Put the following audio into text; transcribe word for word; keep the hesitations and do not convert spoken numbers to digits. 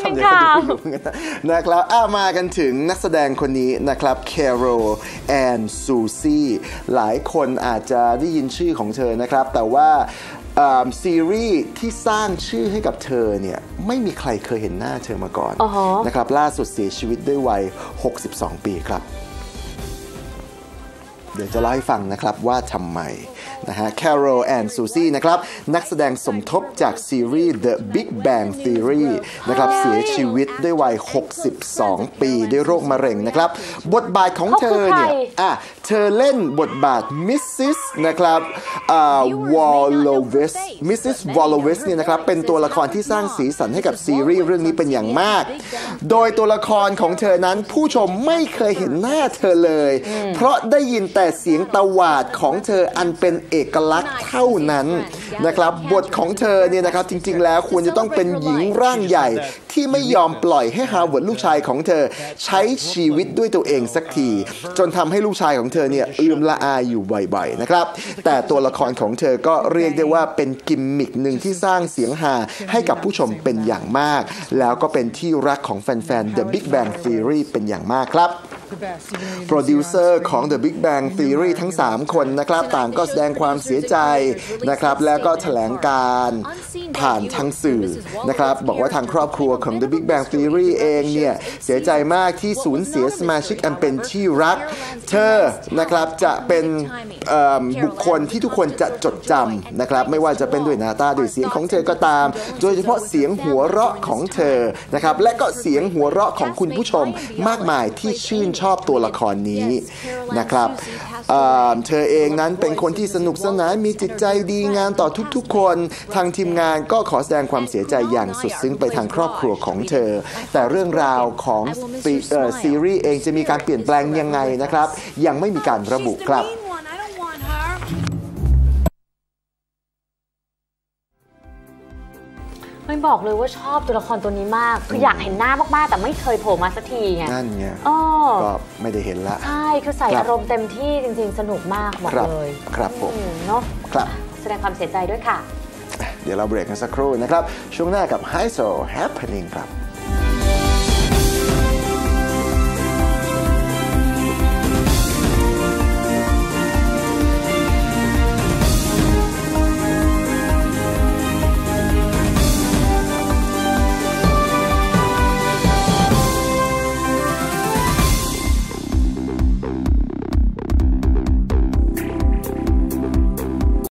ทำอย่างนั้นอยู่นะครับอ้ามากันถึงนักแสดงคนนี้นะครับแคโรแอนซูซี่หลายคนอาจจะได้ยินชื่อของเธอนะครับแต่ว่าซีรีส์ที่สร้างชื่อให้กับเธอเนี่ยไม่มีใครเคยเห็นหน้าเธอมาก่อน uh-huh. นะครับล่าสุดเสียชีวิตด้วยวัยหกสิบสองปีครับเดี๋ยวจะเล่าให้ฟังนะครับว่าทำไมนะฮะ Carol and Susie นะครับนักแสดงสมทบจากซีรีส์ The Big Bang Theory นะครับเสียชีวิตด้วยวัยหกสิบสองปีด้วยโรคมะเร็งนะครับบทบาทของเธอเนี่ยอ่ะเธอเล่นบทบาท มิสซิส นะครับวอลโลเวส มิสซิส วอลโลเวสเนี่ยนะครับเป็นตัวละครที่สร้างสีสันให้กับซีรีส์เรื่องนี้เป็นอย่างมากโดยตัวละครของเธอนั้นผู้ชมไม่เคยเห็นหน้าเธอเลยเพราะได้ยินแต่เสียงตวาดของเธออันเป็นเอกลักษณ์เท่านั้นนะครับบทของเธอเนี่ยนะครับจริงๆแล้วควรจะต้องเป็นหญิงร่างใหญ่ที่ไม่ยอมปล่อยให้ฮาร์วาร์ดลูกชายของเธอใช้ชีวิตด้วยตัวเองสักทีจนทำให้ลูกชายของเธอเนี่ยเอื้อมละอาอยู่บ่อยๆนะครับแต่ตัวละครของเธอก็เรียกได้ว่าเป็นกิมมิคหนึ่งที่สร้างเสียงฮาให้กับผู้ชมเป็นอย่างมากแล้วก็เป็นที่รักของแฟนๆ The Big Bang Theory เป็นอย่างมากครับโปรดิวเซอร์ของ The Big Bang Theory ทั้งสามคนนะครับต่างก็แสดงความเสียใจนะครับแล้วก็แถลงการผ่านทางสื่อนะครับบอกว่าทางครอบครัวของ The Big Bang Theory เองเนี่ยเสียใจมากที่สูญเสียสมาชิกอันเป็นที่รักเธอนะครับจะเป็นบุคคลที่ทุกคนจะจดจำนะครับไม่ว่าจะเป็นด้วยหน้าตาด้วยเสียงของเธอก็ตามโดยเฉพาะเสียงหัวเราะของเธอนะครับและก็เสียงหัวเราะของคุณผู้ชมมากมายที่ชื่นชอบตัวละครนี้นะครับเธอเองนั้นเป็นคนที่สนุกสนานมีจิตใจดีงานต่อทุกๆคนทางทีมงานก็ขอแสดงความเสียใจอย่างสุดซึ้งไปทางครอบครัวของเธอแต่เรื่องราวของซีรีส์เองจะมีการเปลี่ยนแปลงยังไงนะครับยังไม่มีการระบุครับไม่บอกเลยว่าชอบตัวละครตัวนี้มากคืออยากเห็นหน้ามากๆแต่ไม่เคยโผล่มาสักทีไงนั่นไงก็ไม่ได้เห็นละใช่คือใส่อารมณ์เต็มที่จริงๆสนุกมากหมดเลยครับผมเนาะครับแสดงความเสียใจด้วยค่ะเดี๋ยวเราเบรกกันสักครู่นะครับช่วงหน้ากับ Hi So Happening ครับ